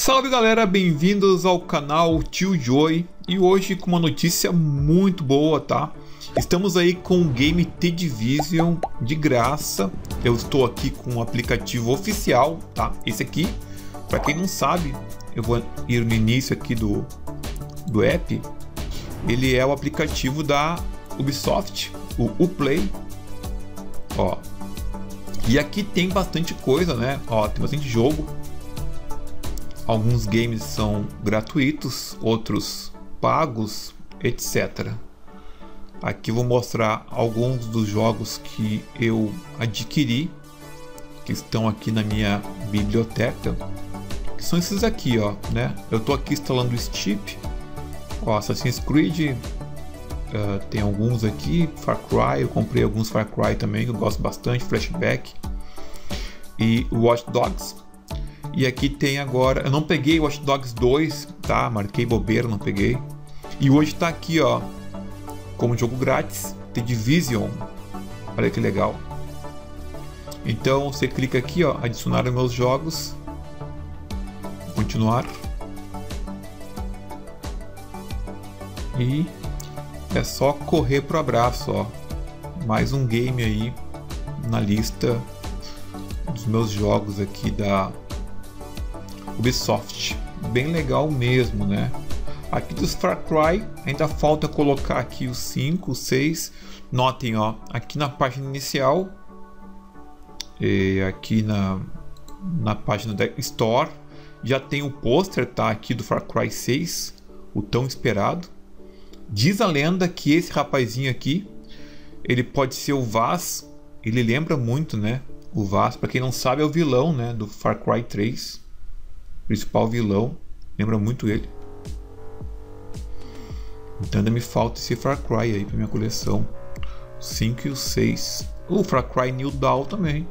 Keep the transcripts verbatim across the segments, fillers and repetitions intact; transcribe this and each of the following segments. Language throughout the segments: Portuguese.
Salve galera, bem-vindos ao canal Tio Joey e hoje com uma notícia muito boa, tá? Estamos aí com o game The Division de graça. Eu estou aqui com um aplicativo oficial, tá? Esse aqui, para quem não sabe, eu vou ir no início aqui do, do app. Ele é o aplicativo da Ubisoft, o Uplay. Ó. E aqui tem bastante coisa, né? Ó, tem bastante jogo. Alguns games são gratuitos, outros pagos, etcétera. Aqui vou mostrar alguns dos jogos que eu adquiri, que estão aqui na minha biblioteca, que são esses aqui, ó, né? Eu tô aqui instalando o Steep, ó, Assassin's Creed, uh, tem alguns aqui, Far Cry, eu comprei alguns Far Cry também, que eu gosto bastante, Flashback e Watch Dogs. E aqui tem agora, eu não peguei Watch Dogs dois, tá? Marquei bobeira, não peguei. E hoje tá aqui, ó, como jogo grátis, The Division. Olha que legal. Então você clica aqui, ó, adicionar os meus jogos. Continuar. E é só correr pro abraço, ó. Mais um game aí na lista dos meus jogos aqui da Ubisoft, bem legal mesmo, né? Aqui dos Far Cry ainda falta colocar aqui os cinco, seis. Notem, ó, aqui na página inicial e aqui na na página da Store já tem o pôster, tá? Aqui do Far Cry seis, o tão esperado. Diz a lenda que esse rapazinho aqui, ele pode ser o Vaz. Ele lembra muito, né? O Vaz, para quem não sabe, é o vilão, né? Do Far Cry três. Principal vilão, lembra muito ele. Então ainda me falta esse Far Cry aí para minha coleção, o cinco e o seis. O Far Cry New Dawn também,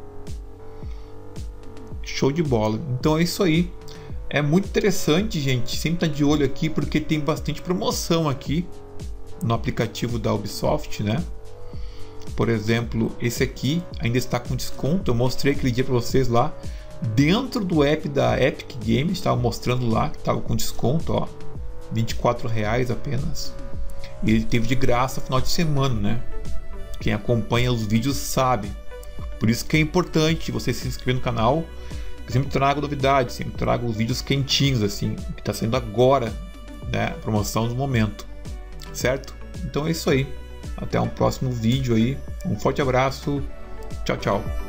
show de bola. Então é isso aí, é muito interessante, gente. Sempre tá de olho aqui porque tem bastante promoção aqui no aplicativo da Ubisoft, né? Por exemplo, esse aqui ainda está com desconto. Eu mostrei aquele dia para vocês lá dentro do app da Epic Games, estava mostrando lá que estava com desconto, ó, vinte e quatro reais apenas. E ele teve de graça final de semana, né? Quem acompanha os vídeos sabe. Por isso que é importante você se inscrever no canal. Eu sempre trago novidades, sempre trago os vídeos quentinhos assim, que está saindo agora, né? Promoção do momento, certo? Então é isso aí. Até um próximo vídeo aí. Um forte abraço. Tchau, tchau.